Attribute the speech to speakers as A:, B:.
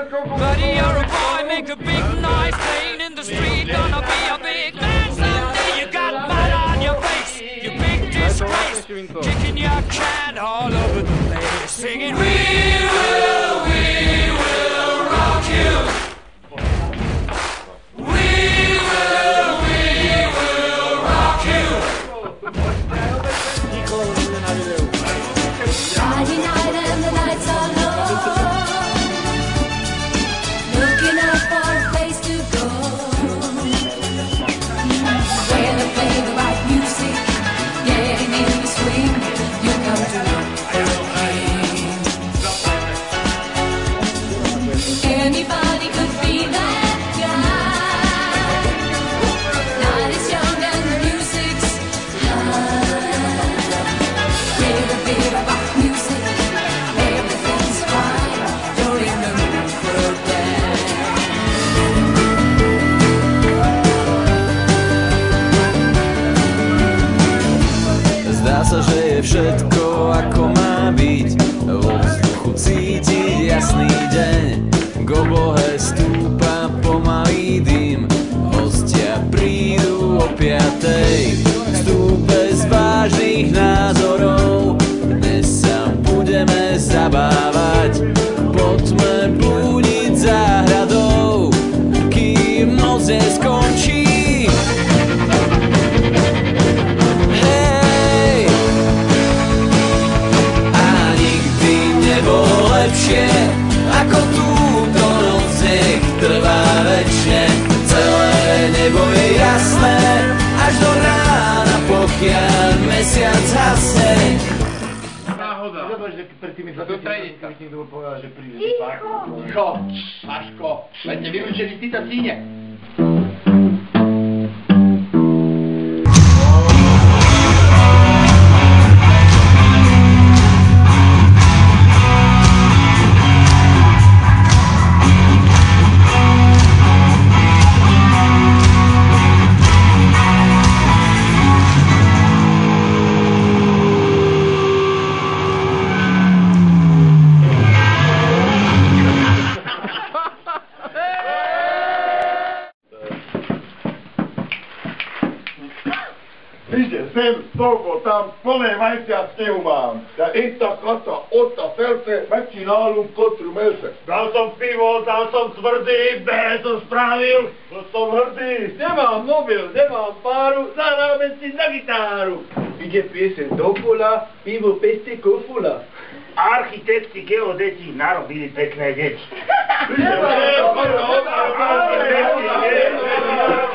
A: Buddy, you're a boy, make a big noise, playing in the street, gonna be a big man someday. You got mud on your face, you big disgrace, kicking your can all over the place, singing, we will rock you. We will rock you.
B: Friday night and the lights are low, looking out for a place to go, where they play the right music, getting in the swing, you come to anybody could be that guy. Night is young and the music's high, with a bit of rock music, everything's fine. You're in the mood for a dance.
C: Zdá sa, že je všetko ako má byť, vo vzduchu cítiť jasný deň, k oblohe stúpa pomalý dym, hostia prídu o 5:00, vstup bez vážnych názorov, dnes sa budeme zabávať, poďme blúdiť záhradou, kým noc neskončí. Lepšie ako túto noc, nech trvá večne, celé nebo je jasné, až do rána, pokiaľ mesiac hasne.
D: Náhoda.
E: Že pred tými 20
D: tréninka.
E: niekto bol povedal, že príde.
D: Ticho, Maško, veď ste vylúčení v týto cíne.
E: Ide sem, toľko, tam plné majcia snehu mám. Ja itt a kasa, ott a felce, megcsinálunk kotru melse. Dal som pivo, dal som tvrdý, bé som spravil, to som hrdý. Nemám mobil, nemám páru, zahráme si na gitáru. Ide piesen do pola, pivo peste kofula.
F: Architekti, geodeti narobili pekné deti.
E: Ide,